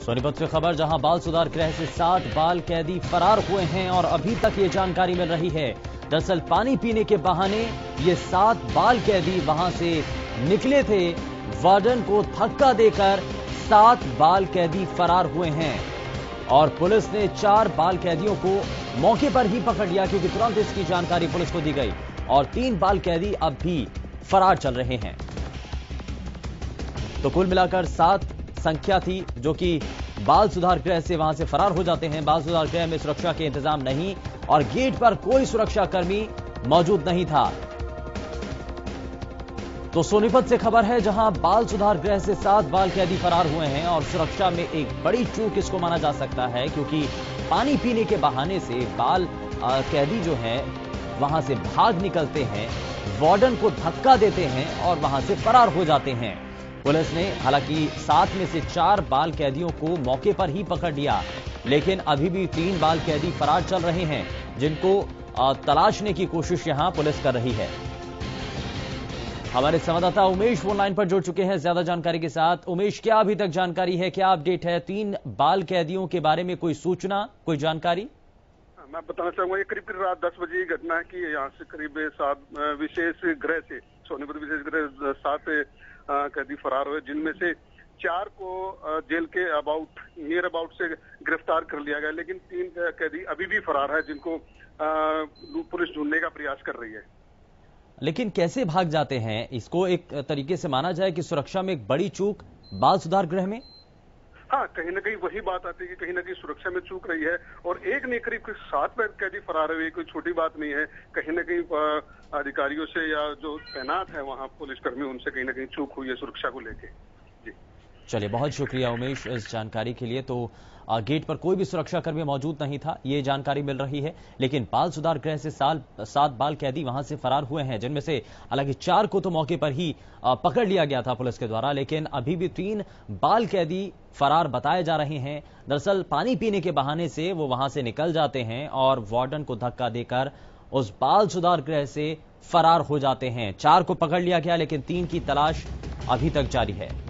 सोनीपत से खबर, जहां बाल सुधार गृह से 7 बाल कैदी फरार हुए हैं और अभी तक ये जानकारी मिल रही है। दरअसल पानी पीने के बहाने ये 7 बाल कैदी वहां से निकले थे। वार्डन को धक्का देकर 7 बाल कैदी फरार हुए हैं और पुलिस ने 4 बाल कैदियों को मौके पर ही पकड़ लिया, क्योंकि तुरंत इसकी जानकारी पुलिस को दी गई और 3 बाल कैदी अब भी फरार चल रहे हैं। तो कुल मिलाकर 7 संख्या थी जो कि बाल सुधार गृह से वहां से फरार हो जाते हैं। बाल सुधार गृह में सुरक्षा के इंतजाम नहीं और गेट पर कोई सुरक्षा कर्मी मौजूद नहीं था। तो सोनीपत से खबर है, जहां बाल सुधार गृह से 7 बाल कैदी फरार हुए हैं और सुरक्षा में एक बड़ी चूक इसको माना जा सकता है, क्योंकि पानी पीने के बहाने से बाल कैदी जो है वहां से भाग निकलते हैं, वार्डन को धक्का देते हैं और वहां से फरार हो जाते हैं। पुलिस ने हालांकि 7 में से 4 बाल कैदियों को मौके पर ही पकड़ लिया, लेकिन अभी भी 3 बाल कैदी फरार चल रहे हैं, जिनको तलाशने की कोशिश यहां पुलिस कर रही है। हमारे संवाददाता उमेश फोन लाइन पर जुड़ चुके हैं ज्यादा जानकारी के साथ। उमेश, क्या अभी तक जानकारी है, क्या अपडेट है? 3 बाल कैदियों के बारे में कोई सूचना, कोई जानकारी? मैं बताना चाहूंगा, ये करीब रात 10 बजे की घटना है कि यहाँ से करीब 7 विशेष गृह से, सोनीपत विशेष गृह 7 कैदी फरार हुए, जिनमें से 4 को जेल के नियर अबाउट से गिरफ्तार कर लिया गया, लेकिन 3 कैदी अभी भी फरार है, जिनको पुलिस ढूंढने का प्रयास कर रही है। लेकिन कैसे भाग जाते हैं? इसको एक तरीके से माना जाए कि सुरक्षा में एक बड़ी चूक बाल सुधार गृह में? हाँ, कहीं ना कहीं वही बात आती है कि कहीं ना कहीं सुरक्षा में चूक रही है और एक नहीं करीब 7 कैदी फरार हुए, कोई छोटी बात नहीं है। कहीं ना कहीं अधिकारियों से या जो तैनात है वहाँ पुलिसकर्मी, उनसे कहीं ना कहीं चूक हुई है सुरक्षा को लेके। जी चलिए, बहुत शुक्रिया उमेश इस जानकारी के लिए। तो गेट पर कोई भी सुरक्षा कर्मी मौजूद नहीं था, ये जानकारी मिल रही है, लेकिन बाल सुधार गृह से 7 बाल कैदी वहां से फरार हुए हैं, जिनमें से हालांकि 4 को तो मौके पर ही पकड़ लिया गया था पुलिस के द्वारा, लेकिन अभी भी 3 बाल कैदी फरार बताए जा रहे हैं। दरअसल पानी पीने के बहाने से वो वहां से निकल जाते हैं और वार्डन को धक्का देकर उस बाल सुधार गृह से फरार हो जाते हैं। 4 को पकड़ लिया गया, लेकिन 3 की तलाश अभी तक जारी है।